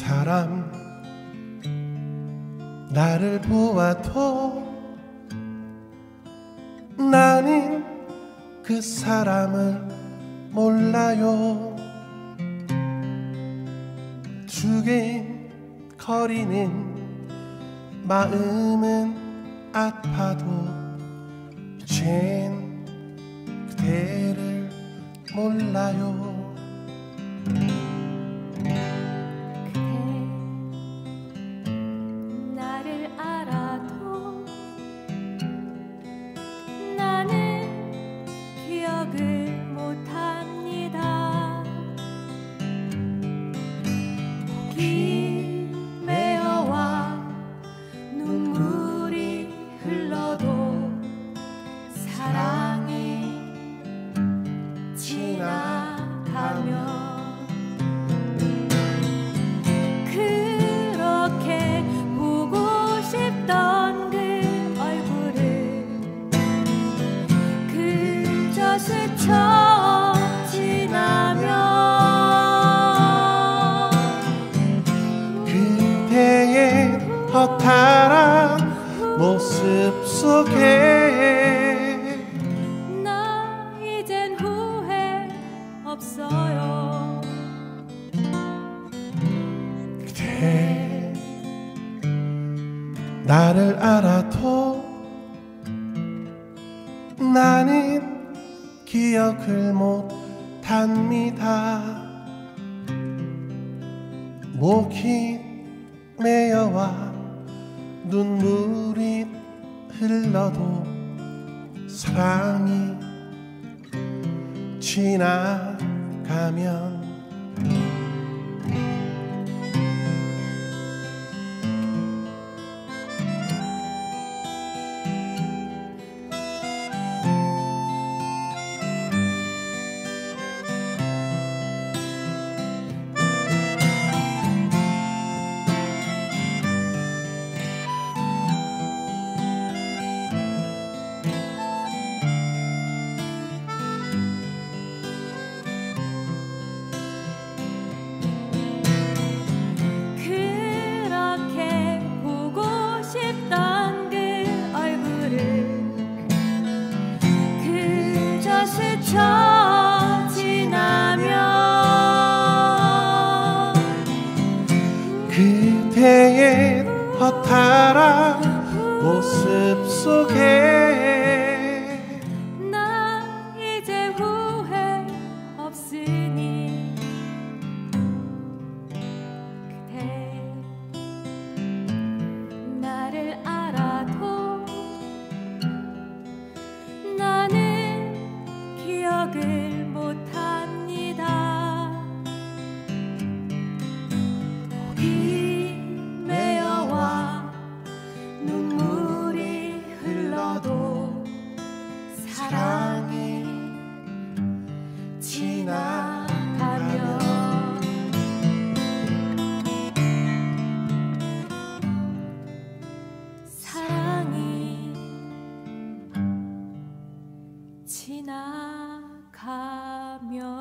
사람 나를 보아도 나는 그 사람을 몰라요. 두근거리는 마음은 아파도 쟨 그대를 몰라요. 나를 알아도 나는 기억을 못합니다. 목이 메어와 눈물이 흘러도 사랑이 지나가면 싶던 그 얼굴을 그저 스쳐 지나면 그대의 허탈한 모습 속에 나 이젠 후회 없어요. 그대 나를 알아도 나는 기억을 못합니다. 목이 메어와 눈물이 흘러도 사랑이 지나가면 스쳐 지나면 그대의 허탈한 모습 속에 나 이제 후회 없으니 그대 나를 알아도 나는 기억을 못합니다. 목이 메어와 눈물이 흘러도 사랑이 지나가면 사랑이 지나가면